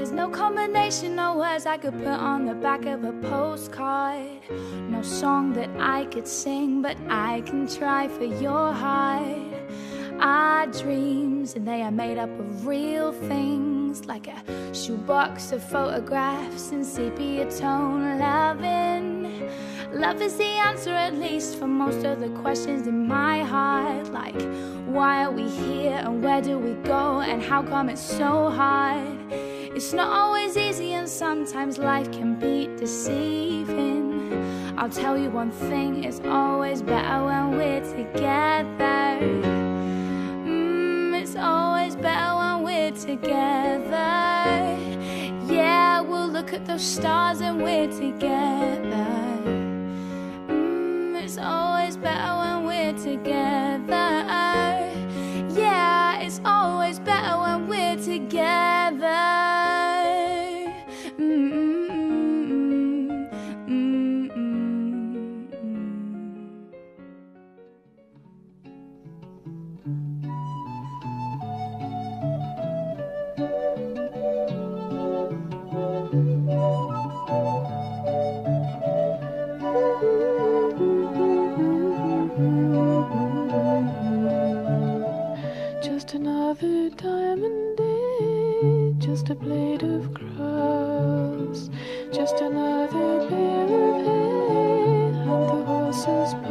There's no combination of words I could put on the back of a postcard. No song that I could sing, but I can try for your heart. Our dreams, and they are made up of real things, like a shoebox of photographs and sepia tone loving. Love is the answer, at least for most of the questions in my heart, like why are we here and where do we go and how come it's so hard. It's not always easy and sometimes life can be deceiving. I'll tell you one thing, it's always better when we're together. It's always better when we're together. Yeah, we'll look at those stars and we're together. It's always better when we're together. Yeah, it's always better when we're together. Just another diamond day, just a blade of grass, just another bale of hay, and the horses